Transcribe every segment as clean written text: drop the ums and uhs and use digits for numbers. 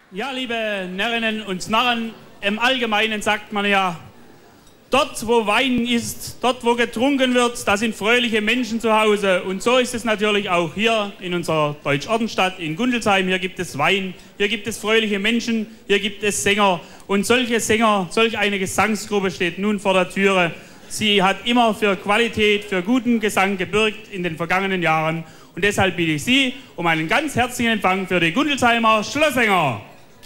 Ja, liebe Närrinnen und Narren, im Allgemeinen sagt man ja, dort wo Wein ist, dort wo getrunken wird, da sind fröhliche Menschen zu Hause. Und so ist es natürlich auch hier in unserer Deutsch-Ordensstadt in Gundelsheim. Hier gibt es Wein, hier gibt es fröhliche Menschen, hier gibt es Sänger. Und solche Sänger, solch eine Gesangsgruppe steht nun vor der Türe. Sie hat immer für Qualität, für guten Gesang gebürgt in den vergangenen Jahren. Und deshalb bitte ich Sie um einen ganz herzlichen Empfang für die Gundelsheimer Schlosssänger.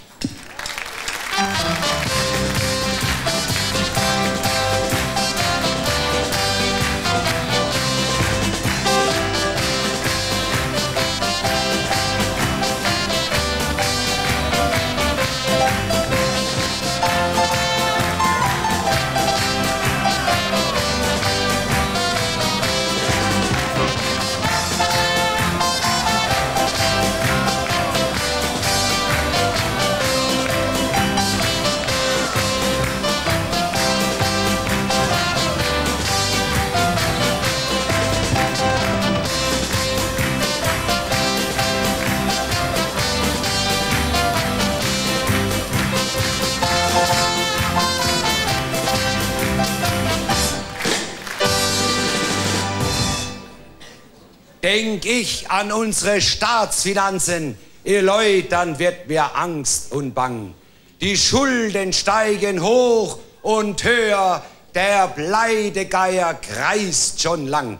Denk ich an unsere Staatsfinanzen, ihr Leut, dann wird mir Angst und Bang. Die Schulden steigen hoch und höher, der Pleidegeier kreist schon lang.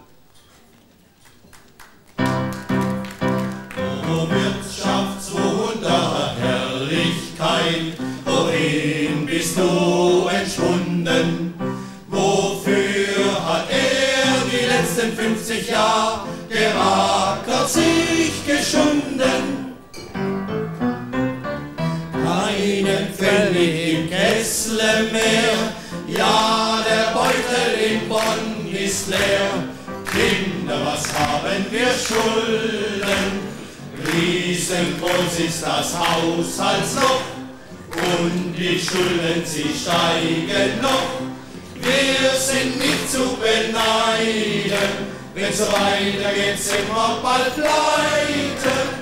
O Wirtschaftswunder, Herrlichkeit, wohin bist du entschwunden? Wofür hat er die letzten 50 Jahre gerackert, sich geschunden? Keinen Pfennig im Kessel mehr, ja, der Beutel in Bonn ist leer. Kinder, was haben wir Schulden? Riesengroß ist das Haushaltsloch und die Schulden, sie steigen noch. Wir sind nicht zu beneiden, wenn so weitergeht, sind wir bald pleite.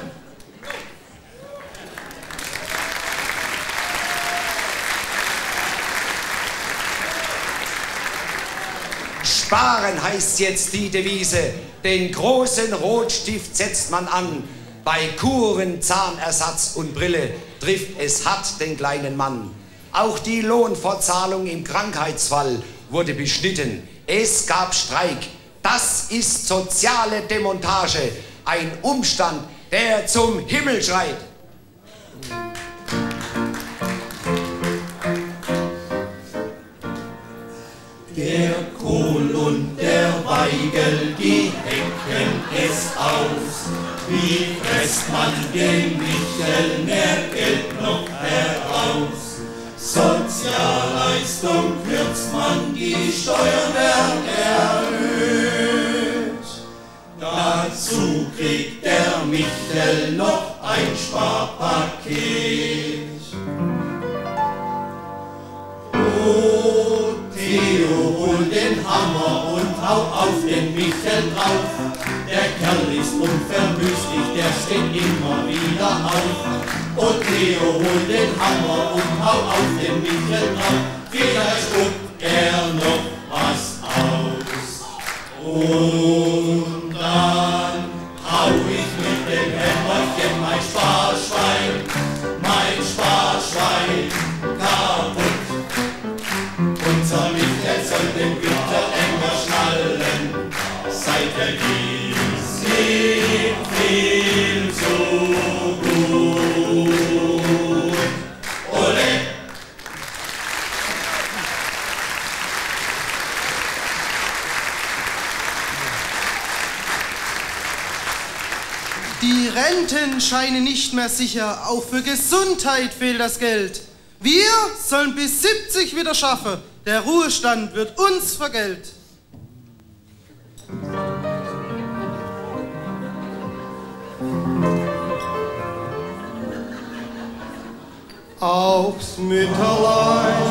Sparen heißt jetzt die Devise, den großen Rotstift setzt man an. Bei Kuren, Zahnersatz und Brille trifft es hart den kleinen Mann. Auch die Lohnfortzahlung im Krankheitsfall wurde beschnitten. Es gab Streik. Das ist soziale Demontage. Ein Umstand, der zum Himmel schreit. Der Kohl und der Weigel, die hecken es aus. Wie presst man dem Michel mehr Geld noch heraus? Sozialleistung kürzt man, die Steuern werden erhöht. Dazu kriegt der Michel noch ein Sparpaket. Oh, Theo, hol den Hammer und hau auf den Michel drauf. Der Kerl ist unverwüstlich, der steht immer wieder auf. Oh, Theo, hol den Hammer und hau auf den Michel drauf. Vielleicht spuckt er noch was aus. Und dann hau ich mit dem Hämmerchen mein Sparschwein kaputt. Unser Michel soll den Güter enger schnallen, seit er gibt's nicht viel zu gut. Ole! Die Renten scheinen nicht mehr sicher, auch für Gesundheit fehlt das Geld. Wir sollen bis 70 wieder schaffen, der Ruhestand wird uns vergällt. Aufs Mütterlein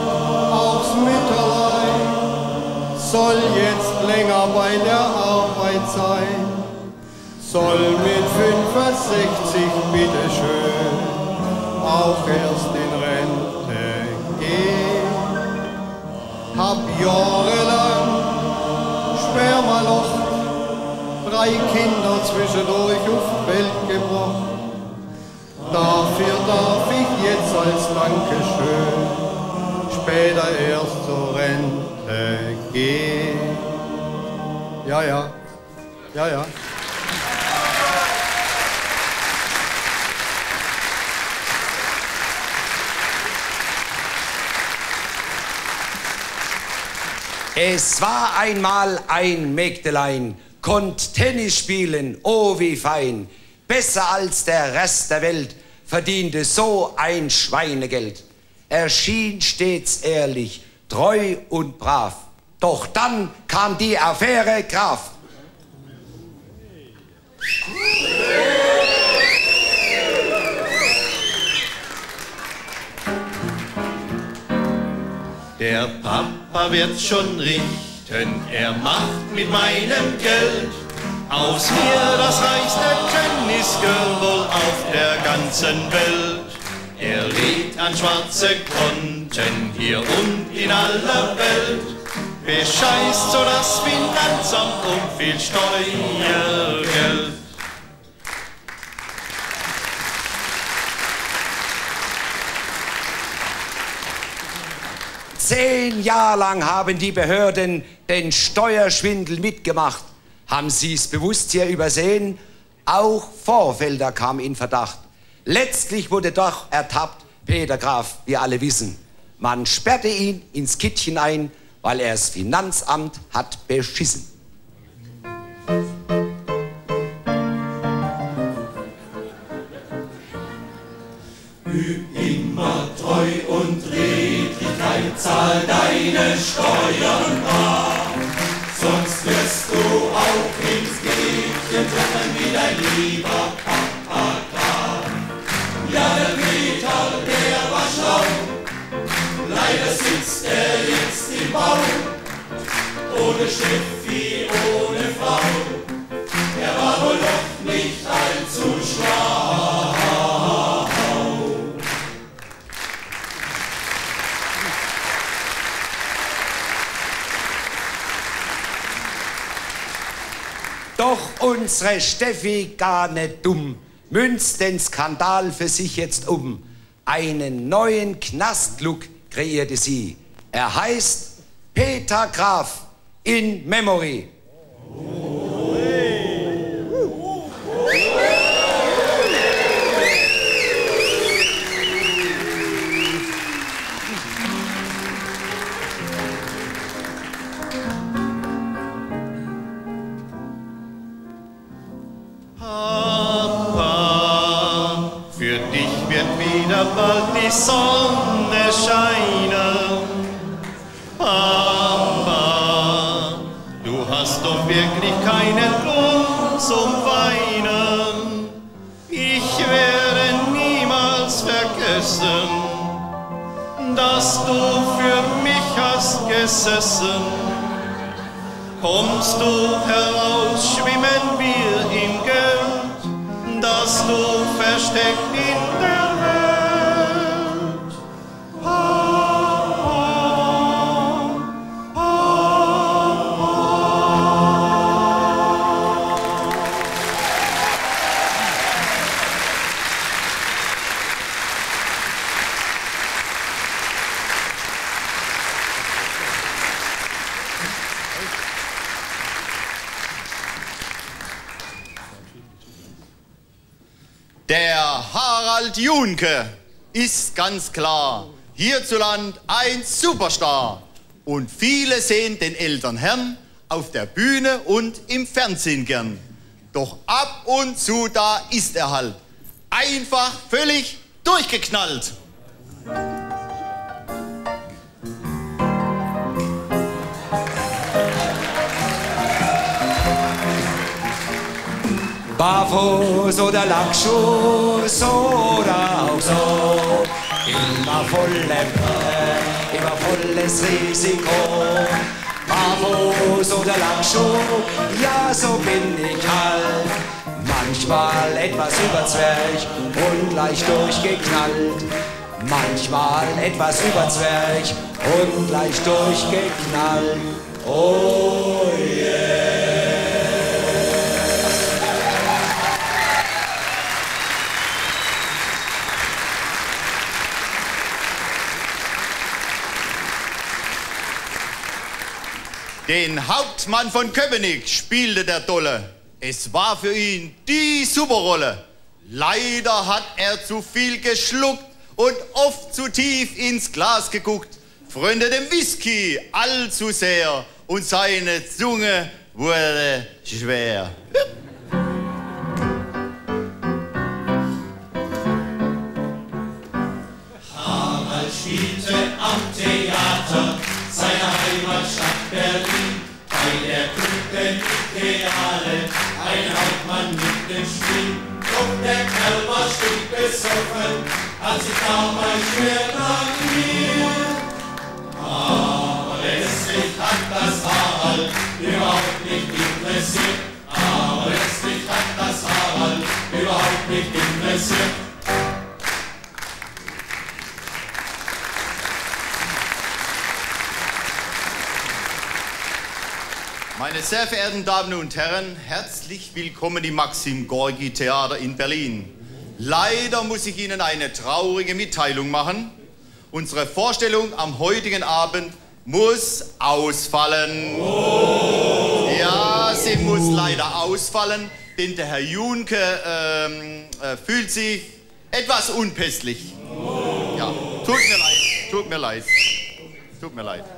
soll jetzt länger bei der Arbeit sein, soll mit 65 bitteschön auch erst in Rente gehen. Hab jahrelang schwer malocht, 3 Kinder zwischendurch auf die Welt gebracht. Dafür darf ich jetzt als Dankeschön später erst zur Rente gehen. Ja, ja, ja, ja. Es war einmal ein Mägdelein, konnt Tennis spielen, oh wie fein. Besser als der Rest der Welt, verdiente so ein Schweinegeld. Er schien stets ehrlich, treu und brav. Doch dann kam die Affäre Graf. Der Papa wird schon richten, er macht mit meinem Geld aus mir das reichste Tennisgirl wohl auf der ganzen Welt. Er legt an schwarze Konten hier und in aller Welt, bescheißt so das Finanzamt um viel Steuergeld. Zehn Jahre lang haben die Behörden den Steuerschwindel mitgemacht. Haben Sie es bewusst hier übersehen? Auch Vorfelder kam in Verdacht. Letztlich wurde doch ertappt Peter Graf, wir alle wissen. Man sperrte ihn ins Kittchen ein, weil er das Finanzamt hat beschissen. Üb immer treu und Redlichkeit, zahl deine Steuern bar, sonst wirst du auch ins Gätchen treffen wie dein lieber Papa Graf. Ja, der Peter, der war schlau, leider sitzt er jetzt im Bau, ohne Steffi, ohne Frau, er war wohl doch nicht allzu schlau. Doch unsere Steffi gar nicht dumm, münzt den Skandal für sich jetzt um. Einen neuen Knastlook kreierte sie. Er heißt Peter Graf in Memory. Bald die Sonne scheinen. Papa, du hast doch wirklich keinen Grund zum Weinen. Ich werde niemals vergessen, dass du für mich hast gesessen. Kommst du heraus, schwimmen wir im Geld, das du versteckt in der Welt. Der Harald Junke ist ganz klar hierzulande ein Superstar. Und viele sehen den älteren Herrn auf der Bühne und im Fernsehen gern. Doch ab und zu da ist er halt einfach völlig durchgeknallt. Barfuß oder Lackschuss oder auch so, immer volle Brille, immer volles Risiko. Barfuß oder Lackschuh, ja so bin ich halt. manchmal etwas überzwerg und leicht durchgeknallt. Manchmal etwas überzwerg und leicht durchgeknallt. Oh yeah. Den Hauptmann von Köpenick spielte der Dolle. Es war für ihn die Superrolle. Leider hat er zu viel geschluckt und oft zu tief ins Glas geguckt. Freunde dem Whisky allzu sehr und seine Zunge wurde schwer. Harald spielte am Theater seiner Heimatstadt Berlin. Bei der Köpenick-Reale ein Hauptmann mit dem Spiel. Doch der Kerl war stinkbesoffen, hat sich damals schwer nach mir. Aber letztlich hat das Harald überhaupt nicht interessiert. Aber letztlich hat das Harald überhaupt nicht interessiert. Meine sehr verehrten Damen und Herren, herzlich willkommen im Maxim Gorki Theater in Berlin. Leider muss ich Ihnen eine traurige Mitteilung machen. Unsere Vorstellung am heutigen Abend muss ausfallen. Oh. Ja, sie muss leider ausfallen, denn der Herr Junke fühlt sich etwas unpässlich. Oh. Ja, tut mir leid, tut mir leid, tut mir leid.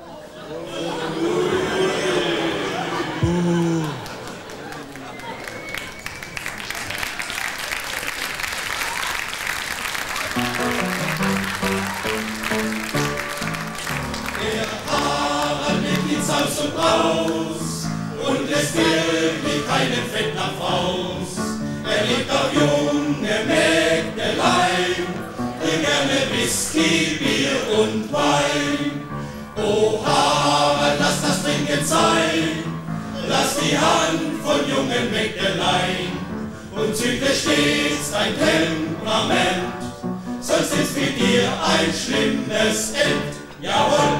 Aus und raus und es wirklich keinen Fett nach Faust. Er liebt auch junge Mägdelein, die gerne Whisky, Bier und Wein. Oh Harald, lass das Trinken sein, lass die Hand von jungen Mägdelein und züchte stets dein Temperament, sonst ist mit dir ein schlimmes End. Jawohl!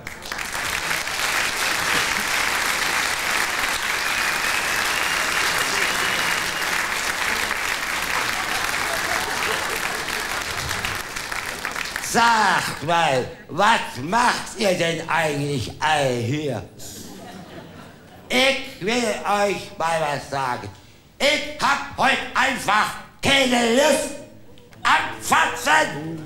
Sagt mal, was macht ihr denn eigentlich all hier? Ich will euch mal was sagen. Ich hab heute einfach keine Lust am Fatzen.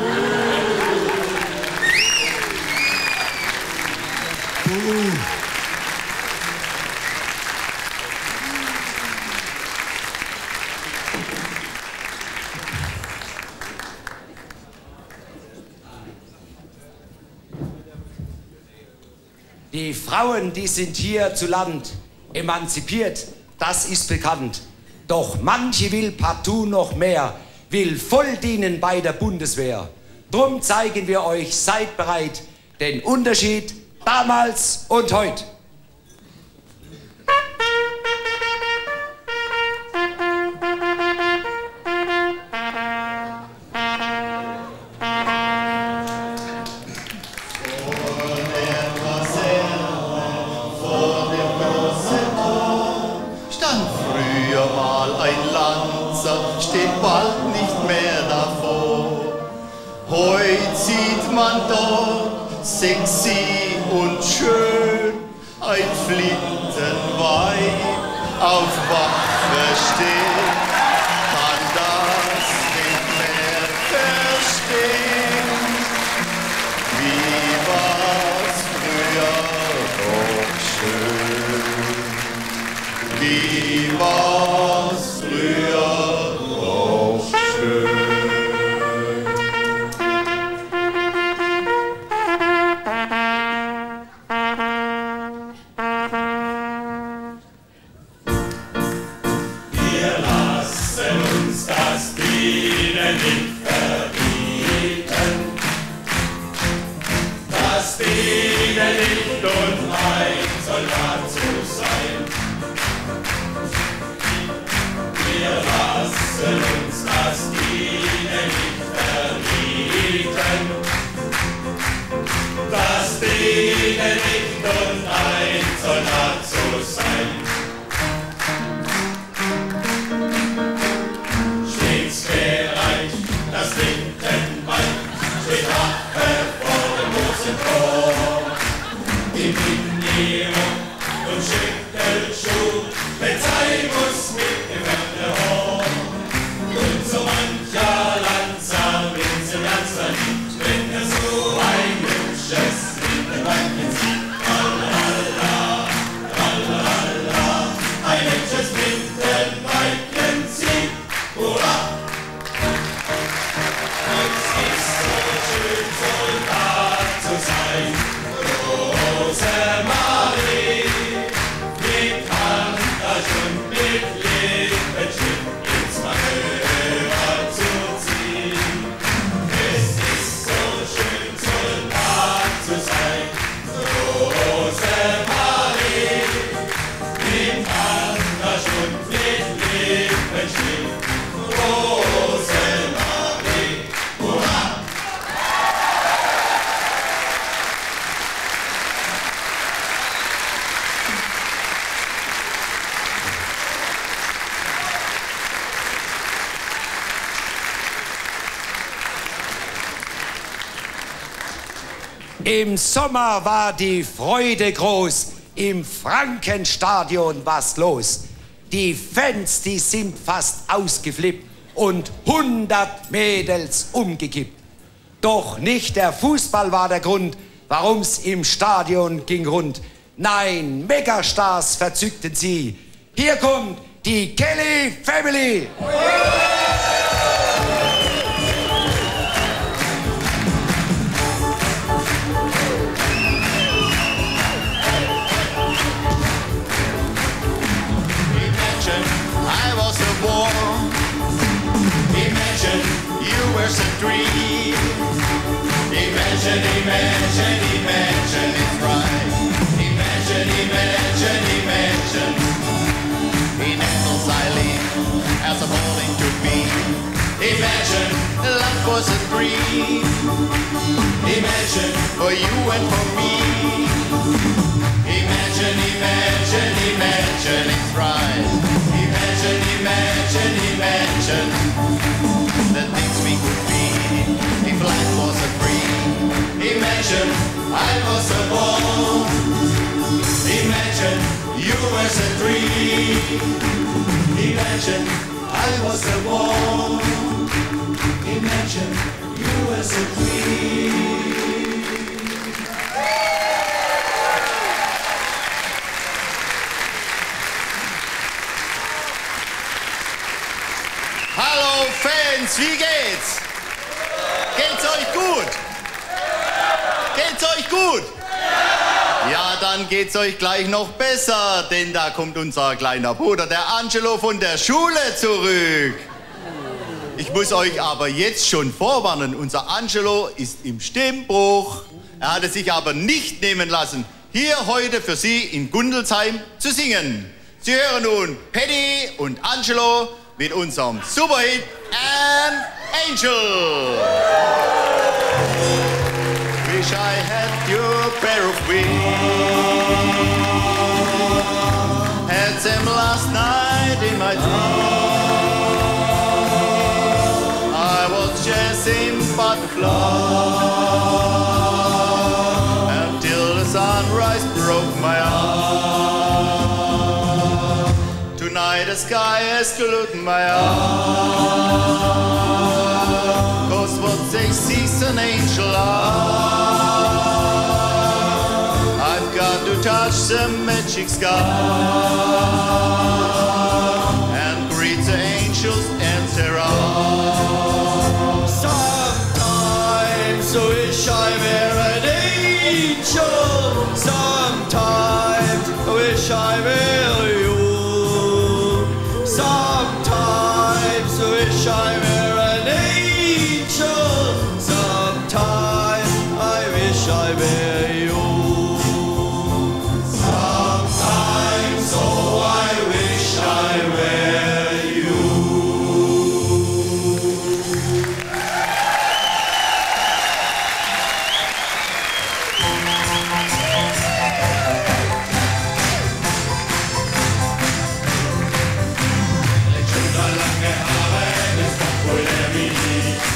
Die Frauen, die sind hier zu Land emanzipiert, das ist bekannt. Doch manche will partout noch mehr, will voll dienen bei der Bundeswehr. Drum zeigen wir euch, seid bereit, den Unterschied damals und heute. Steht bald nicht mehr davor. Heut sieht man dort sexy und schön ein Flintenweib auf Wache stehen. Kann das nicht mehr verstehen. Wie war's früher doch schön? Wie war's früher? Wir lasen schützen uns, dass ihnen nicht verbieten, dass denen nicht und ein Soldat zu sein. Stets bereit, das linke Bein steht Wache vor dem großen Tor. Die Minierung und Schüttelschuh, Polizei muss mit dem Wendehorn. Und so mancher Lanzer wird sie ganz verliebt, wenn so ein hübsches Winterweibchen sieht. Tralala, tralala, ein hübsches Winterweibchen sieht. Hurra! Es ist so schön, Soldat zu sein. Rosemarie, mit Handtasche und mit Lippenstift ins Manöver zu ziehen. Es ist so schön, Soldat zu sein. Rosemarie, mit Handtasche und mit Lippenstift. Rosemarie, hurra! Im Sommer war die Freude groß, im Frankenstadion war's los. Die Fans, die sind fast ausgeflippt und 100 Mädels umgekippt. Doch nicht der Fußball war der Grund, warum's im Stadion ging rund. Nein, Megastars verzückten sie. Hier kommt die Kelly Family. I was a boy. Imagine you were a dream. Imagine, imagine, imagine it's right. Imagine, imagine, imagine. In Apple Eileen, as a bowling could be. Imagine life was a dream. Imagine for you and for me. Imagine, imagine, imagine it's right. Imagine, imagine, imagine the things we could be if life was a dream. Imagine I was a ball. Imagine you was a dream. Imagine I was a ball. Imagine you was a dream. Hallo Fans, wie geht's? Geht's euch gut? Geht's euch gut? Ja, dann geht's euch gleich noch besser, denn da kommt unser kleiner Bruder, der Angelo von der Schule zurück. Ich muss euch aber jetzt schon vorwarnen, unser Angelo ist im Stimmbruch. Er hat es sich aber nicht nehmen lassen, hier heute für Sie in Gundelsheim zu singen. Sie hören nun Paddy und Angelo mit unserem Superhit An Angel. Wish I had your pair of wings. Had them last night in my dream. I was chasing butterflies until the sunrise broke my arm. Tonight the sky has to look in my eyes, 'cause what they see's an angel eye. I've got to touch the magic sky and greet the angels and their eyes. Sometimes I wish I were an angel. Sometimes I wish I were you. Sometimes I wish I were an angel. Sometimes I wish I were you. Sometimes, oh, I wish I were you.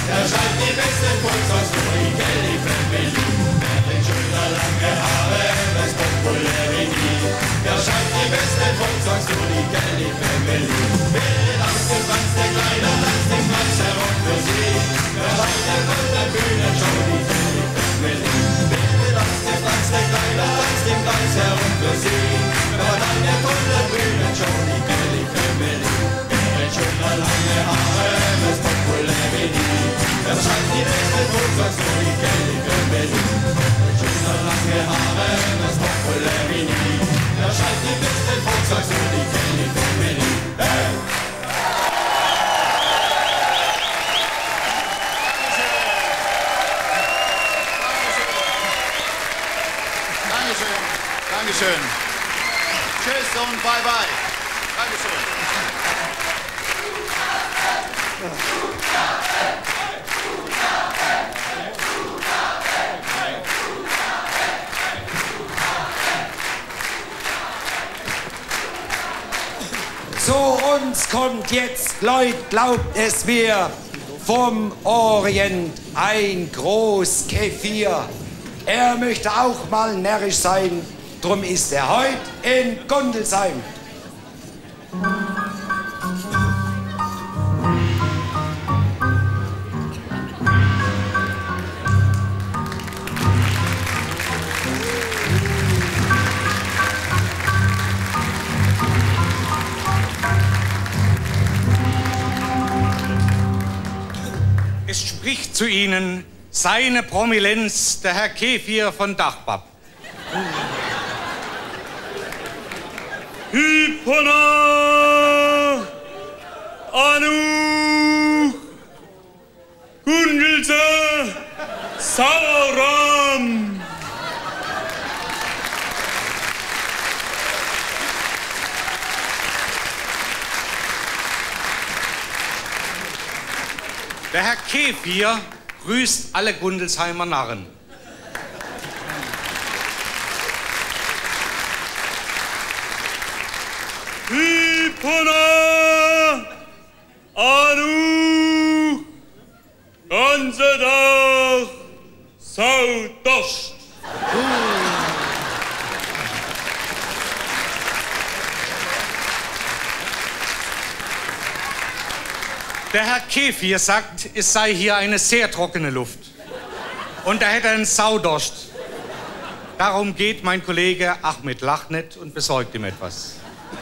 Er schreibt die besten Volkssongs für die Kelly Family. Er trägt schöne lange Haare, ist populär wie nie. Er schreibt die besten Volkssongs für die Kelly Family. Wer tanzt den Franz der Kleider, tanzt den Franz herum für sie. Er schreibt der goldene Bühnenshow, die Kelly Family. Wer tanzt den Franz der Kleider, tanzt den Franz herum für sie. Er schreibt der goldene Bühnenshow, die Kelly Family. Schöne lange Haare, ist populär wie nie. Er schreibt die besten Volkssongs für die Kelly Family. Schöne lange Haare, ist populär wie nie. Er schreibt die besten Volkssongs für die Kelly Family. Hey! Dankeschön. Dankeschön. Tschüss und bye bye. Dankeschön. Zu uns kommt jetzt, Leute, glaubt es mir, vom Orient ein Großkefir. Er möchte auch mal närrisch sein, drum ist er heute in Gundelsheim. Es spricht zu Ihnen seine Prominenz, der Herr Kefir von Dachpapp. Hypona, Anu, Gundelse, Sauram. Der Herr Kefir grüßt alle Gundelsheimer Narren. Hypona, Anu, ganze Tag, Saudurst. Der Herr Kefir sagt, es sei hier eine sehr trockene Luft. Und er hätte einen Saudurst. Darum geht mein Kollege Ahmed Lachnet und besorgt ihm etwas.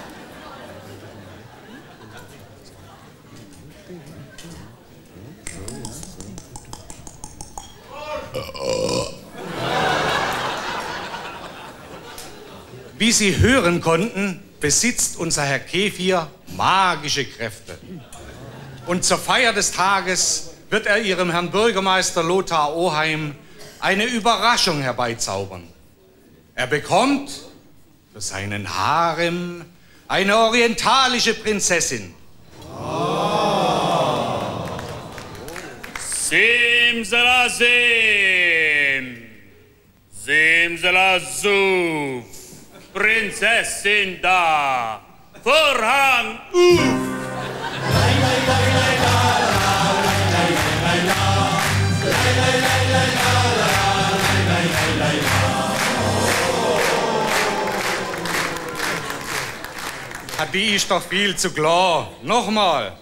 Wie Sie hören konnten, besitzt unser Herr Kefir magische Kräfte. Und zur Feier des Tages wird er Ihrem Herrn Bürgermeister Lothar Oheim eine Überraschung herbeizaubern. Er bekommt für seinen Harem eine orientalische Prinzessin. Simsalasem, Simsalasuf, Prinzessin da, Vorhang auf. Die ist doch viel zu klar. Nochmal.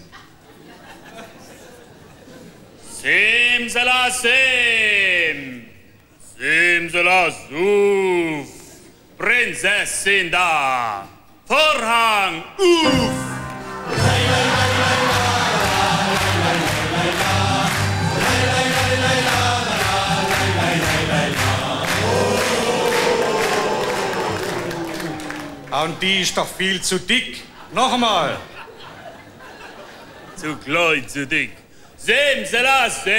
Simsalasem, Simsalasuf, Prinzessin da, Vorhang auf. Und die ist doch viel zu dick. Nochmal. Zu klein, zu dick. Simsalasem,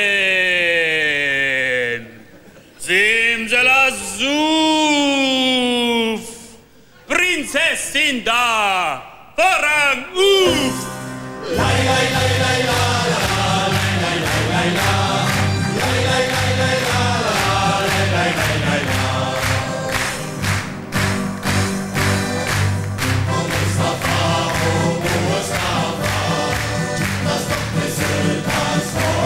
Simsalasuf, Prinzessin da, Vorhang auf. Mustafa, das Gott des Sultans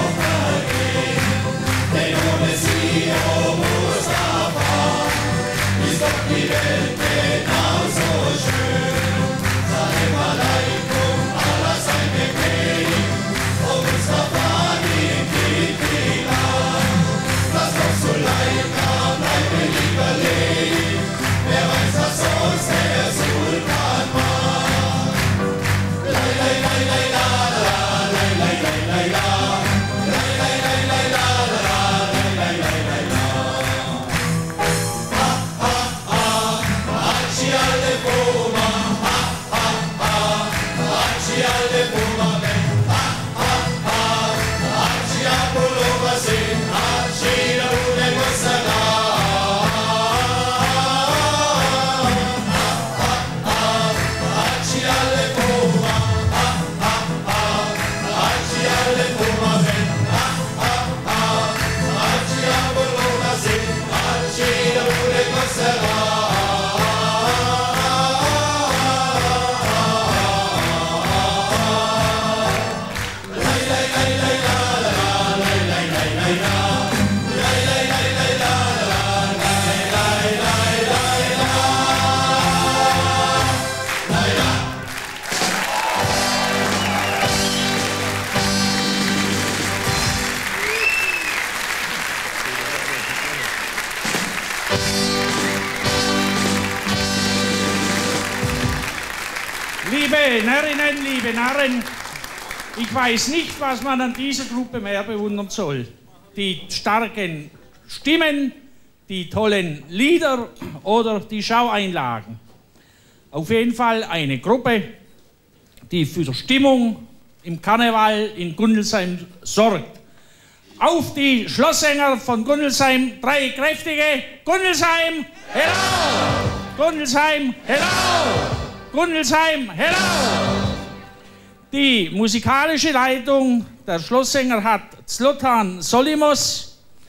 Liebe Närrinnen, liebe Narren, ich weiß nicht, was man an dieser Gruppe mehr bewundern soll. Die starken Stimmen, die tollen Lieder oder die Schaueinlagen. Auf jeden Fall eine Gruppe, die für Stimmung im Karneval in Gundelsheim sorgt. Auf die Schlosssänger von Gundelsheim, 3 kräftige. Gundelsheim, hello! Gundelsheim, hello! Gundelsheim, hello! Die musikalische Leitung der Schlosssänger hat Zlotan Solimos.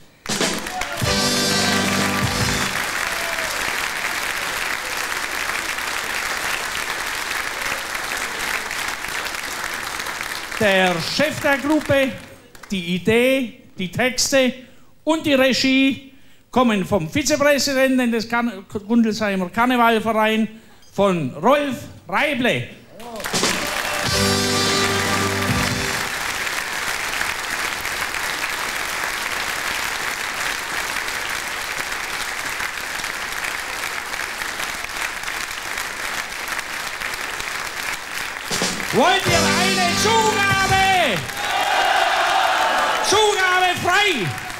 Der Chef der Gruppe, die Idee, die Texte und die Regie kommen vom Vizepräsidenten des Gundelsheimer Karnevalvereins, von Rolf Reible. Wollt ihr eine Zugabe? Zugabe frei!